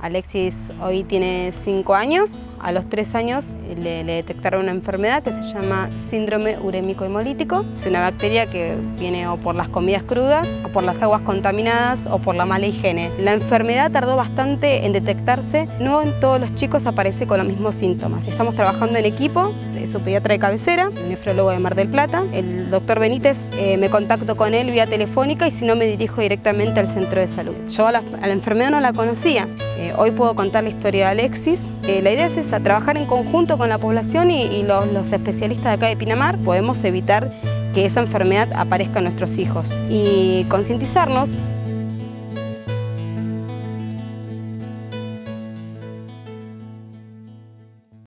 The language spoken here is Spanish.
Alexis hoy tiene 5 años. A los 3 años le detectaron una enfermedad que se llama síndrome urémico hemolítico. Es una bacteria que viene o por las comidas crudas, o por las aguas contaminadas, o por la mala higiene. La enfermedad tardó bastante en detectarse. No en todos los chicos aparece con los mismos síntomas. Estamos trabajando en equipo, es su pediatra de cabecera, el nefrólogo de Mar del Plata. El doctor Benítez, me contacto con él vía telefónica y si no me dirijo directamente al centro de salud. Yo a la enfermedad no la conocía. Hoy puedo contar la historia de Alexis. La idea es esa, trabajar en conjunto con la población y los especialistas de acá de Pinamar. Podemos evitar que esa enfermedad aparezca en nuestros hijos y concientizarnos